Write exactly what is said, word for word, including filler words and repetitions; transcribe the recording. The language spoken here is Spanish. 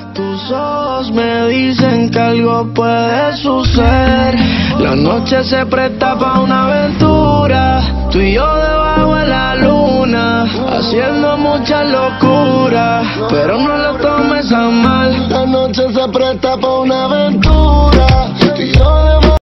Tus ojos me dicen que algo puede suceder. La noche se presta pa' una aventura. Tú y yo debajo de la luna, haciendo mucha locura, pero no lo tomes a mal. La noche se presta pa' una aventura. Tú y yo